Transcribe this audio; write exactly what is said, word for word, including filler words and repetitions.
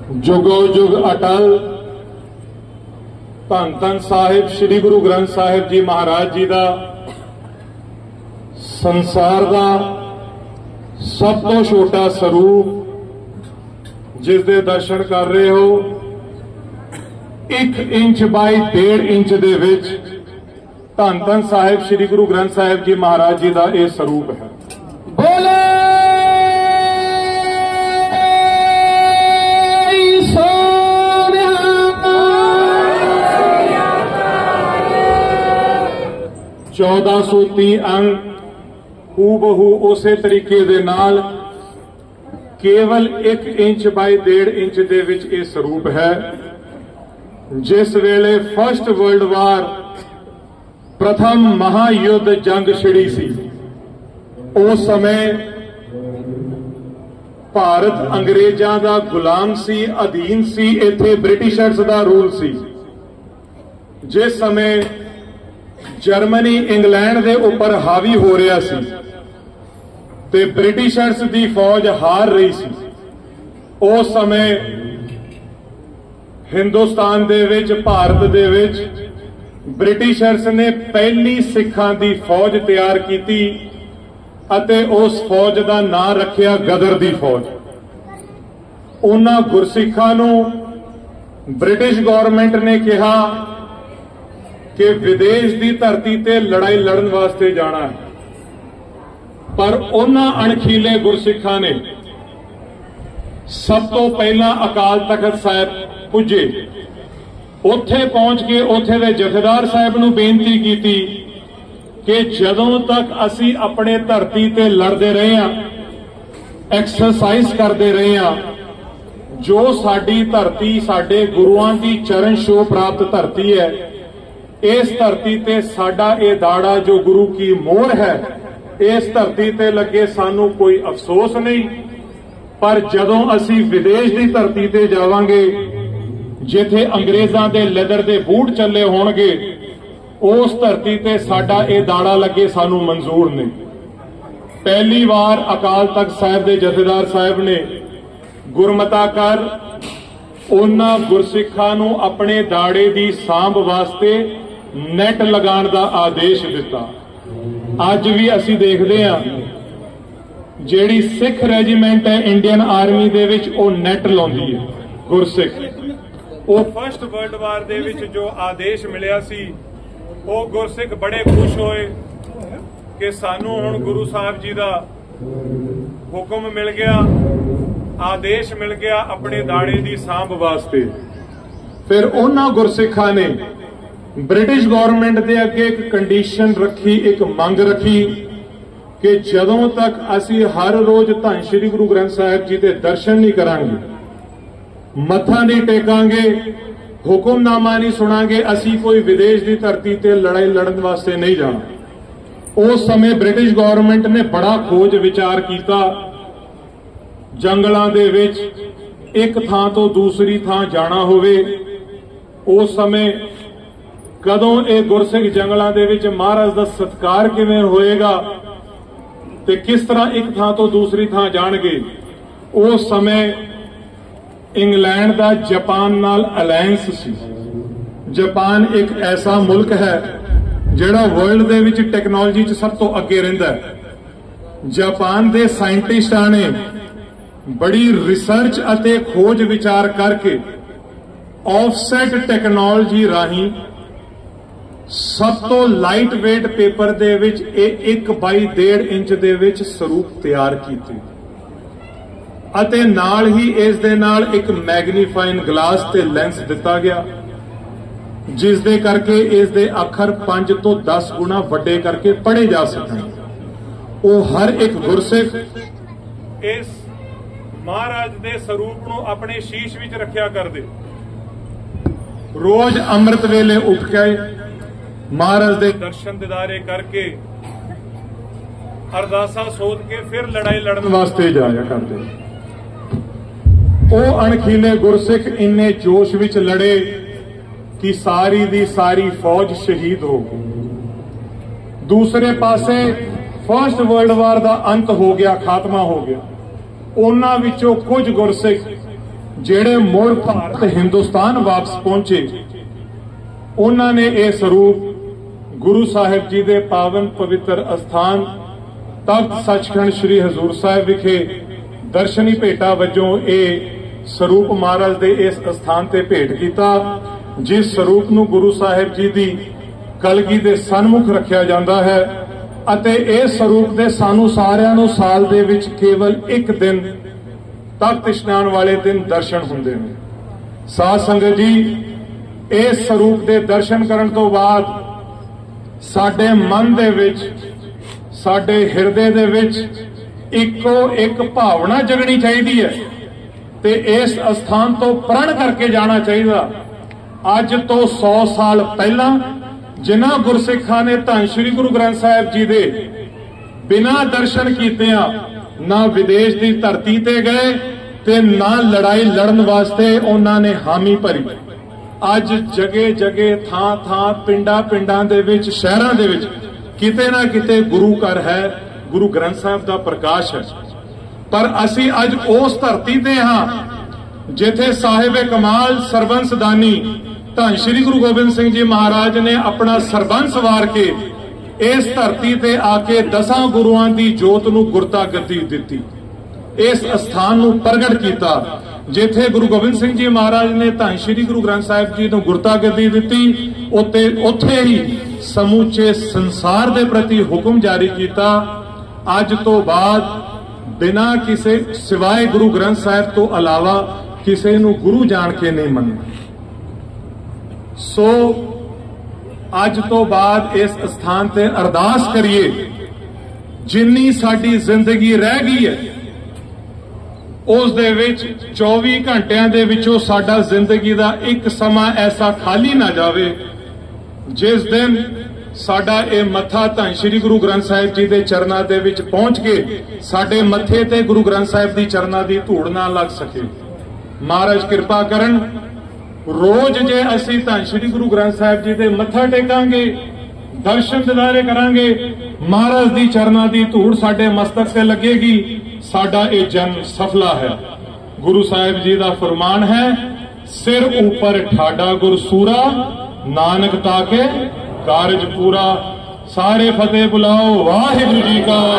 जुगो जुग अटल धन धन साहिब श्री गुरु ग्रंथ साहिब जी महाराज जी का संसार का सब तो छोटा स्वरूप जिस दे दर्शन कर रहे हो एक इंच बाई डेढ़ इंच दे विच धन धन साहिब श्री गुरु ग्रंथ साहिब जी महाराज जी का यह स्वरूप है। बोले चौदह सौ तीह अंक हूबहू उसे तरीके दे नाल केवल एक इंच बाई डेढ़ इंच दे विच यह स्वरूप है। जिस वेले फर्स्ट वर्ल्ड वार प्रथम महायुद्ध जंग छिड़ी सी उस समय भारत अंग्रेजां दा गुलाम सी, अधीन सी, इत्थे ब्रिटिशर्स दा रूल सी। जिस समय जर्मनी इंग्लैंड दे उपर हावी हो रहा सी ते ब्रिटिशर्स दी फौज हार रही सी, उस समय हिंदुस्तान दे विच भारत दे विच ब्रिटिशर्स ने पहली सिखां दी फौज तैयार की अते उस फौज का नाम रखिया गदर दी फौज। उन्हां गुरसिखां नूं ब्रिटिश गवर्नमेंट ने कहा कि विदेश की धरती ते लड़ाई लड़न वास्ते जाना है, पर उन्हां अणखीले गुरसिखां ने सब तो पहला अकाल तख्त साहिब पुजे। उत्थे पहुंच के उत्थे दे जथेदार साहिब नूं बेनती की कि जदों तक असी अपने धरती ते लड़ते रहे हां, एक्सरसाइज करते रहे हां, जो साडी धरती साडे गुरुआं की चरण छो प्राप्त धरती है, इस धरती ते साडा ये दाड़ा जो गुरु की मोहर है, इस धरती ते लगे सानू कोई अफसोस नहीं। पर जदों असी विदेश की धरती ते जावांगे जिथे अंग्रेजां दे लेदर दे बूट चले होणगे, उस धरती ते साडा ये दाड़ा लगे सानू मंजूर नहीं। पहली बार अकाल तख्त साहिब दे जथेदार साहिब ने गुरमता कर उन्हां गुरसिखां नूं अपने दाड़े की सांभ वास्ते नैट लगाण दा आदेश दिता। अज भी असी देखते हैं जिहड़ी सिख रेजीमेंट है इंडियन आर्मी दे विच ओ नैट लाउंदी है गुरसिख। वो फर्स्ट वर्ल्ड वार दे विच जो आदेश मिलिया सी, वो गुरसिख बड़े खुश होए कि सानू हुण गुरु साहब जी दा हुक्म मिल गया, आदेश मिल गया अपने दाड़े की सांभ वास्ते। फिर उन्हां गुरसिखां ने ब्रिटिश गवर्नमेंट दे अगे एक कंडीशन रखी, एक मंग रखी कि जदों तक असी हर रोज धन श्री गुरु ग्रंथ साहिब जी के दर्शन नहीं करांगे, मत्था नहीं टेकांगे, हुक्मनामा नहीं सुनांगे, असी कोई विदेश की धरती ते लड़ाई लड़न वास्ते नहीं जाना। उस समय ब्रिटिश गवर्नमेंट ने बड़ा खोज विचार किया, जंगलों दे विच एक थां तो दूसरी थां जाना होवे, उस समय कदों ये गुरसिख जंगलों दे विच महाराज का सत्कार किवें होएगा ते किस तरह एक थां तो दूसरी थां जाणगे। उस समय इंग्लैंड का जापान नाल अलायंस सी। जापान एक ऐसा मुल्क है जिहड़ा वर्ल्ड दे विच टैक्नोलॉजी च सब तो अगे रहिंदा है। जापान दे साइंटिस्टां ने बड़ी रिसर्च अते खोज विचार करके ऑफसैट टैक्नोलॉजी राही सब तो लाइट वेट पेपर दे विच एक बाई डेढ़ इंच दे विच स्वरूप तैयार कीते अते नाल ही इस दे नाल एक मैगनीफाइंग ग्लास ते लेंस दिता गया, जिस दे करके इस दे अखर पांच तो दस गुना वड्डे करके पढ़े जा सकन। वो हर एक गुरसिख इस महाराज दे स्वरूप नूं अपने शीश विच रखिया करदे। रोज अमृत वेले उठ के महाराज दे दर्शन दीदारे करके अरदासा सोच के फिर लड़ाई लड़न वास्ते जाया करते। वो अणखीले गुरसिख इन्ने जोश विच लड़े कि सारी दी सारी फौज शहीद हो गई। दूसरे पासे फर्स्ट वर्ल्ड वार का अंत हो गया, खात्मा हो गया। उन्हां विचों कुछ गुरसिख ਜਿਹੜੇ ਮੁੜ ਭਾਰਤ ਹਿੰਦੁਸਤਾਨ ਵਾਪਸ ਪਹੁੰਚੇ, ਉਹਨਾਂ ਨੇ ਇਹ ਸਰੂਪ ਗੁਰੂ ਸਾਹਿਬ ਜੀ ਦੇ ਪਾਵਨ ਪਵਿੱਤਰ ਅਸਥਾਨ ਤਖਤ ਸੱਚਖੰਡ ਸ੍ਰੀ ਹਜ਼ੂਰ ਸਾਹਿਬ ਵਿਖੇ ਦਰਸ਼ਨੀ ਭੇਟਾ ਵਜੋਂ ਇਹ ਸਰੂਪ ਮਹਾਰਾਜ ਦੇ ਇਸ ਅਸਥਾਨ ਤੇ ਭੇਟ ਕੀਤਾ, ਜਿਸ ਸਰੂਪ ਨੂੰ ਗੁਰੂ ਸਾਹਿਬ ਜੀ ਦੀ ਕਲਗੀ ਦੇ ਸਨਮੁਖ ਰੱਖਿਆ ਜਾਂਦਾ ਹੈ ਅਤੇ ਇਸ ਸਰੂਪ ਦੇ ਸਾਨੂੰ ਸਾਰਿਆਂ ਨੂੰ ਸਾਲ ਦੇ ਵਿੱਚ ਕੇਵਲ ਇੱਕ ਦਿਨ ਤਖਤ ਇਸ਼ਨਾਨ ਵਾਲੇ ਦਿਨ ਦਰਸ਼ਨ ਹੁੰਦੇ ਨੇ। ਸਾਧ ਸੰਗਤ ਜੀ, ਇਸ ਸਰੂਪ ਦੇ ਦਰਸ਼ਨ ਕਰਨ ਤੋਂ ਬਾਅਦ ਸਾਡੇ ਮਨ ਦੇ ਵਿੱਚ, ਸਾਡੇ ਹਿਰਦੇ ਦੇ ਵਿੱਚ ਇੱਕੋ ਇੱਕ ਭਾਵਨਾ ਜਗਣੀ ਚਾਹੀਦੀ ਹੈ ਤੇ ਇਸ ਅਸਥਾਨ ਤੋਂ ਪ੍ਰਣ ਕਰਕੇ ਜਾਣਾ ਚਾਹੀਦਾ। ਅੱਜ ਤੋਂ ਸੌ ਸਾਲ ਪਹਿਲਾਂ ਜਿਨ੍ਹਾਂ ਗੁਰਸਿੱਖਾਂ ਨੇ ਧੰਨ ਸ਼੍ਰੀ ਗੁਰੂ ਗ੍ਰੰਥ ਸਾਹਿਬ ਜੀ ਦੇ ਬਿਨਾਂ ਦਰਸ਼ਨ ਕੀਤਿਆਂ ਨਾ ਵਿਦੇਸ਼ ਦੀ ਧਰਤੀ ਤੇ ਗਏ ਤੇ ਨਾ ਲੜਾਈ ਲੜਨ ਵਾਸਤੇ ਉਹਨਾਂ ਨੇ ਹਾਮੀ ਭਰੀ। ਅੱਜ ਜਗੇ ਜਗੇ ਥਾਂ ਥਾਂ ਪਿੰਡਾਂ ਪਿੰਡਾਂ ਦੇ ਵਿੱਚ, ਸ਼ਹਿਰਾਂ ਦੇ ਵਿੱਚ ਕਿਤੇ ਨਾ ਕਿਤੇ ਗੁਰੂ ਘਰ ਹੈ, ਗੁਰੂ ਗ੍ਰੰਥ ਸਾਹਿਬ ਦਾ ਪ੍ਰਕਾਸ਼ ਹੈ। ਪਰ ਅਸੀਂ ਅੱਜ ਉਸ ਧਰਤੀ ਤੇ ਹਾਂ ਜਿੱਥੇ ਸਾਹਿਬ ਕਮਾਲ ਸਰਬੰਸ ਦਾਨੀ ਧੰਨ ਸ਼੍ਰੀ ਗੁਰੂ ਗੋਬਿੰਦ ਸਿੰਘ ਜੀ ਮਹਾਰਾਜ ਨੇ ਆਪਣਾ ਸਰਬੰਸ ਵਾਰ ਕੇ ਇਸ ਧਰਤੀ ਤੇ ਆ ਕੇ ਦਸਾਂ ਗੁਰੂਆਂ ਦੀ ਜੋਤ ਨੂੰ ਗੁਰਤਾ ਗੱਦੀ ਦਿੱਤੀ, ਇਸ ਅਸਥਾਨ ਨੂੰ ਪ੍ਰਗਟ ਕੀਤਾ ਜਿੱਥੇ ਗੁਰੂ ਗੋਬਿੰਦ ਸਿੰਘ ਜੀ ਮਹਾਰਾਜ ਨੇ ਧੰਨ ਸ਼੍ਰੀ ਗੁਰੂ ਗ੍ਰੰਥ ਸਾਹਿਬ ਜੀ ਨੂੰ ਗੁਰਤਾ ਗੱਦੀ ਦਿੱਤੀ। ਉੱਤੇ ਉੱਥੇ ਹੀ ਸਮੁੱਚੇ ਸੰਸਾਰ ਦੇ ਪ੍ਰਤੀ ਹੁਕਮ ਜਾਰੀ ਕੀਤਾ, ਅੱਜ ਤੋਂ ਬਾਅਦ ਬਿਨਾਂ ਕਿਸੇ ਸਿਵਾਏ ਗੁਰੂ ਗ੍ਰੰਥ ਸਾਹਿਬ ਤੋਂ ਇਲਾਵਾ ਕਿਸੇ ਨੂੰ ਗੁਰੂ ਜਾਣ ਕੇ ਨਹੀਂ ਮੰਨਣਾ। ਸੋ ਅੱਜ ਤੋਂ ਬਾਅਦ ਇਸ ਸਥਾਨ ਤੇ ਅਰਦਾਸ ਕਰੀਏ, ਜਿੰਨੀ ਸਾਡੀ ਜ਼ਿੰਦਗੀ ਰਹਿ ਗਈ ਹੈ ਉਸ ਦੇ ਵਿੱਚ ਚੌਵੀ ਘੰਟਿਆਂ ਦੇ ਵਿੱਚੋਂ ਸਾਡਾ ਜ਼ਿੰਦਗੀ ਦਾ ਇੱਕ ਸਮਾਂ ਐਸਾ ਖਾਲੀ ਨਾ ਜਾਵੇ ਜਿਸ ਦਿਨ ਸਾਡਾ ਇਹ ਮੱਥਾ ਧੰਨ ਸ਼੍ਰੀ ਗੁਰੂ ਗ੍ਰੰਥ ਸਾਹਿਬ ਜੀ ਦੇ ਚਰਨਾਂ ਦੇ ਵਿੱਚ ਪਹੁੰਚ ਕੇ ਸਾਡੇ ਮੱਥੇ ਤੇ ਗੁਰੂ ਗ੍ਰੰਥ ਸਾਹਿਬ ਦੀ ਚਰਨਾਂ ਦੀ ਧੂੜ ਨਾ ਲੱਗ ਸਕੇ। ਮਹਾਰਾਜ ਕਿਰਪਾ ਕਰਨ, ਰੋਜ਼ ਜੇ ਅਸੀਂ ਧੰਨ ਸ਼੍ਰੀ ਗੁਰੂ ਗ੍ਰੰਥ ਸਾਹਿਬ ਜੀ ਦੇ ਮੱਥਾ ਟੇਕਾਂਗੇ, ਦਰਸ਼ਨ ਦਿਦਾਰੇ ਕਰਾਂਗੇ, ਮਹਾਰਾਜ ਦੀ ਚਰਨਾਂ ਦੀ ਧੂੜ ਸਾਡੇ ਮਸਤਕ ਤੇ ਲੱਗੇਗੀ, ਸਾਡਾ ਇਹ ਜਨਮ ਸਫਲਾ ਹੈ। ਗੁਰੂ ਸਾਹਿਬ ਜੀ ਦਾ ਫਰਮਾਨ ਹੈ, ਸਿਰ ਉੱਪਰ ਠਾਡਾ ਗੁਰਸੂਰਾ, ਨਾਨਕ ਤਾਕੇ ਕਾਰਜ ਪੂਰਾ। ਸਾਰੇ ਫਤਿਹ ਬੁਲਾਓ। ਵਾਹਿਗੁਰੂ ਜੀ ਕਾ